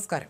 നമസ്കാരം.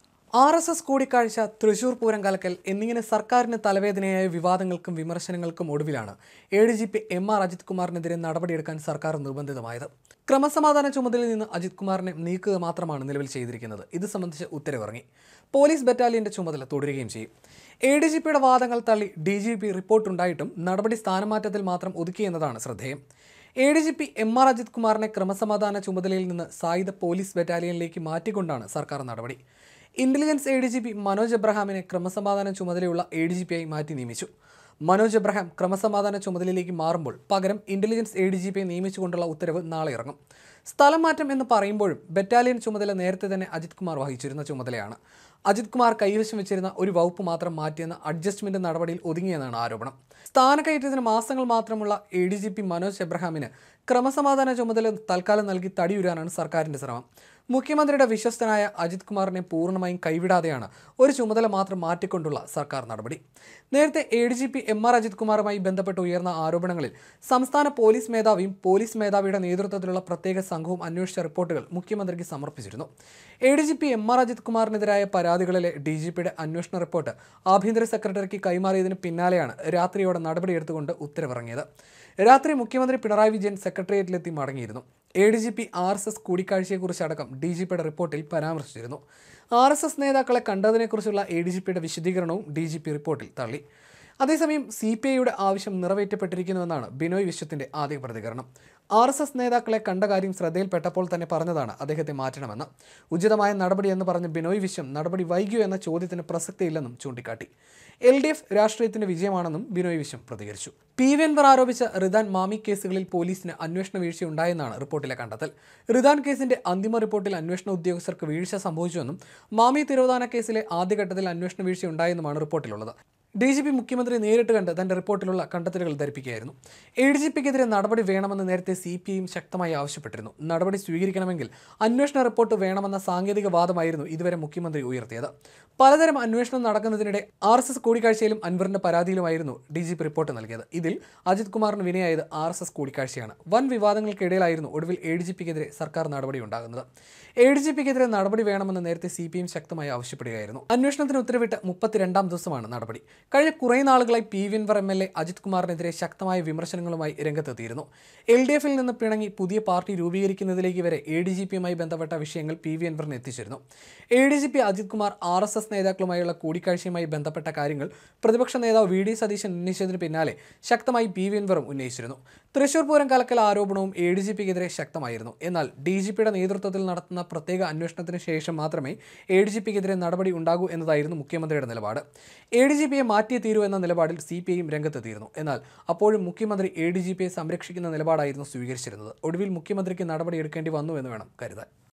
RSS കൂടിക്കാഴ്ച, തൃശൂർ പൂരം കലക്കൽ എന്നിങ്ങനെ സർക്കാരിന് തലവേദനയായ വിവാദങ്ങൾക്കും വിമർശനങ്ങൾക്കും ഒടുവിലാണ് ADGP MR അജിത് കുമാറിനെതിരെ നടപടിയെടുക്കാൻ സർക്കാർ നിർബന്ധിതമായത്. ക്രമസമാധാന ചുമതലയിൽ നിന്ന് അജിത് കുമാറിനെ നീക്കുക മാത്രമാണ് നിലവിൽ ചെയ്തിരിക്കുന്നത്. ഇത് സംബന്ധിച്ച് ഉത്തരവിറങ്ങി. പോലീസ് ബറ്റാലിയന്റെ ചുമതല തുടരുകയും ചെയ്യും. ADGPയുടെ വാദങ്ങൾ തള്ളി DGP റിപ്പോർട്ടുണ്ടായിട്ടും നടപടി സ്ഥാനമാറ്റത്തിൽ മാത്രം ഒതുക്കിയെന്നതാണ് ശ്രദ്ധേയം. ADGP MR അജിത് കുമാറിനെ ക്രമസമാധാന ചുമതലയിൽ നിന്ന് സായുധ പോലീസ് ബറ്റാലിയനിലേക്ക് മാറ്റിക്കൊണ്ടാണ് സർക്കാർ നടപടി. ഇന്റലിജൻസ് ADGP മനോജ് എബ്രഹാമിനെ ക്രമസമാധാന ചുമതലയുള്ള ADGPയായി മാറ്റി നിയമിച്ചു. മനോജ് എബ്രഹാം ക്രമസമാധാന ചുമതലയിലേക്ക് മാറുമ്പോൾ പകരം ഇന്റലിജൻസ് ADGPയെ നിയമിച്ചുകൊണ്ടുള്ള ഉത്തരവ് നാളെ ഇറങ്ങും. സ്ഥലം മാറ്റം എന്ന് പറയുമ്പോഴും ബറ്റാലിയൻ ചുമതല നേരത്തെ തന്നെ അജിത് കുമാർ വഹിച്ചിരുന്ന ചുമതലയാണ്. അജിത് കുമാർ കൈവശം വെച്ചിരുന്ന ഒരു വകുപ്പ് മാത്രം മാറ്റിയെന്ന അഡ്ജസ്റ്റ്മെന്റ് നടപടിയിൽ ഒതുങ്ങിയെന്നാണ് ആരോപണം. സ്ഥാനക്കയറ്റത്തിന് മാസങ്ങൾ മാത്രമുള്ള ADGP മനോജ് എബ്രഹാമിന് ക്രമസമാധാന ചുമതല തൽക്കാലം നൽകി തടിയുരാനാണ് സർക്കാരിന്റെ ശ്രമം. മുഖ്യമന്ത്രിയുടെ വിശ്വസ്തനായ അജിത് കുമാറിനെ പൂർണ്ണമായും കൈവിടാതെയാണ് ഒരു ചുമതല മാത്രം മാറ്റിക്കൊണ്ടുള്ള സർക്കാർ നടപടി. നേരത്തെ ADGP MR അജിത് കുമാറുമായി ബന്ധപ്പെട്ട് ഉയർന്ന ആരോപണങ്ങളിൽ സംസ്ഥാന പോലീസ് മേധാവിയും പോലീസ് മേധാവിയുടെ നേതൃത്വത്തിലുള്ള പ്രത്യേക സംഘവും അന്വേഷിച്ച റിപ്പോർട്ടുകൾ മുഖ്യമന്ത്രിക്ക് സമർപ്പിച്ചിരുന്നു. ADGP MR അജിത് കുമാറിനെതിരായ പരാതികളിലെ DGPയുടെ അന്വേഷണ റിപ്പോർട്ട് ആഭ്യന്തര സെക്രട്ടറിക്ക് കൈമാറിയതിന് പിന്നാലെയാണ് രാത്രിയോടെ നടപടിയെടുത്തുകൊണ്ട് ഉത്തരവിറങ്ങിയത്. രാത്രി മുഖ്യമന്ത്രി പിണറായി വിജയൻ സെക്രട്ടേറിയറ്റിലെത്തി മടങ്ങിയിരുന്നു. ADGP RSS കൂടിക്കാഴ്ചയെക്കുറിച്ചടക്കം DGPയുടെ റിപ്പോർട്ടിൽ പരാമർശിച്ചിരുന്നു. RSS നേതാക്കളെ കണ്ടതിനെക്കുറിച്ചുള്ള ADGPയുടെ വിശദീകരണവും DGP റിപ്പോർട്ടിൽ തള്ളി. അതേസമയം CPIയുടെ ആവശ്യം നിറവേറ്റപ്പെട്ടിരിക്കുന്നുവെന്നാണ് ബിനോയ് വിശ്വത്തിന്റെ ആദ്യ പ്രതികരണം. RSS നേതാക്കളെ കണ്ട കാര്യം ശ്രദ്ധയിൽപ്പെട്ടപ്പോൾ തന്നെ പറഞ്ഞതാണ് അദ്ദേഹത്തെ മാറ്റണമെന്ന്. ഉചിതമായ നടപടി എന്ന് പറഞ്ഞ് ബിനോയ് വിശ്വം നടപടി വൈകിയോ എന്ന ചോദ്യത്തിന് പ്രസക്തിയില്ലെന്നും ചൂണ്ടിക്കാട്ടി. LDF രാഷ്ട്രീയത്തിന്റെ വിജയമാണെന്നും ബിനോയ് വിശ്വം പ്രതികരിച്ചു. PV അൻവർ ആരോപിച്ച റിദാൻ മാമി കേസുകളിൽ പോലീസിന് അന്വേഷണ വീഴ്ചയുണ്ടായെന്നാണ് റിപ്പോർട്ടിലെ കണ്ടെത്തൽ. റിദാൻ കേസിന്റെ അന്തിമ റിപ്പോർട്ടിൽ അന്വേഷണ ഉദ്യോഗസ്ഥർക്ക് വീഴ്ച സംഭവിച്ചുവെന്നും മാമി തിരോധാന കേസിലെ ആദ്യഘട്ടത്തിൽ അന്വേഷണ വീഴ്ചയുണ്ടായെന്നുമാണ് റിപ്പോർട്ടിലുള്ളത്. DGP മുഖ്യമന്ത്രി നേരിട്ട് കണ്ട് തന്റെ റിപ്പോർട്ടിലുള്ള കണ്ടെത്തലുകൾ ധരിപ്പിക്കുകയായിരുന്നു. ADGPക്കെതിരെ നടപടി വേണമെന്ന് നേരത്തെ CPIയും ശക്തമായി ആവശ്യപ്പെട്ടിരുന്നു. നടപടി സ്വീകരിക്കണമെങ്കിൽ അന്വേഷണ റിപ്പോർട്ട് വേണമെന്ന സാങ്കേതിക വാദമായിരുന്നു ഇതുവരെ മുഖ്യമന്ത്രി ഉയർത്തിയത്. പലതരം അന്വേഷണം നടക്കുന്നതിനിടെ RSS കൂടിക്കാഴ്ചയിലും അൻവറിന്റെ പരാതിയിലുമായിരുന്നു DGP റിപ്പോർട്ട് നൽകിയത്. ഇതിൽ അജിത് കുമാറിന് വിനയായത് RSS കൂടിക്കാഴ്ചയാണ്. വൻ വിവാദങ്ങൾക്കിടയിലായിരുന്നു ഒടുവിൽ ADGPക്കെതിരെ സർക്കാർ നടപടി ഉണ്ടാകുന്നത്. ADGPക്കെതിരെ നടപടി വേണമെന്ന് നേരത്തെ CPIയും ശക്തമായി ആവശ്യപ്പെടുകയായിരുന്നു. അന്വേഷണത്തിന് ഉത്തരവിട്ട് 32ാം ദിവസമാണ് നടപടി. കഴിഞ്ഞ കുറേ നാളുകളായി PV അൻവർ MLA അജിത് കുമാറിനെതിരെ ശക്തമായ വിമർശനങ്ങളുമായി രംഗത്തെത്തിയിരുന്നു. LDFിൽ നിന്ന് പിണങ്ങി പുതിയ പാർട്ടി രൂപീകരിക്കുന്നതിലേക്ക് വരെ ADGPയുമായി ബന്ധപ്പെട്ട വിഷയങ്ങൾ PV അൻവറിനെ എത്തിച്ചിരുന്നു. ADGP അജിത് കുമാർ RSS നേതാക്കളുമായുള്ള കൂടിക്കാഴ്ചയുമായി ബന്ധപ്പെട്ട കാര്യങ്ങൾ പ്രതിപക്ഷ നേതാവ് VD സതീശൻ ഉന്നയിച്ചതിന് പിന്നാലെ ശക്തമായി PV അൻവറും ഉന്നയിച്ചിരുന്നു. തൃശൂർ പൂരം കലക്കൽ ആരോപണവും ADGPക്കെതിരെ ശക്തമായിരുന്നു. എന്നാൽ DGPയുടെ നേതൃത്വത്തിൽ നടത്തുന്ന പ്രത്യേക അന്വേഷണത്തിന് ശേഷം മാത്രമേ ADGPക്കെതിരെ നടപടി ഉണ്ടാകൂ എന്നതായിരുന്നു മുഖ്യമന്ത്രിയുടെ നിലപാട്. ADGPയെ മാറ്റിയേ തീരൂ എന്ന നിലപാടിൽ CPIയും രംഗത്തെത്തിയിരുന്നു. എന്നാൽ അപ്പോഴും മുഖ്യമന്ത്രി ADGPയെ സംരക്ഷിക്കുന്ന നിലപാടായിരുന്നു സ്വീകരിച്ചിരുന്നത്. ഒടുവിൽ മുഖ്യമന്ത്രിക്ക് നടപടിയെടുക്കേണ്ടി വന്നു എന്ന് വേണം കരുതാൻ.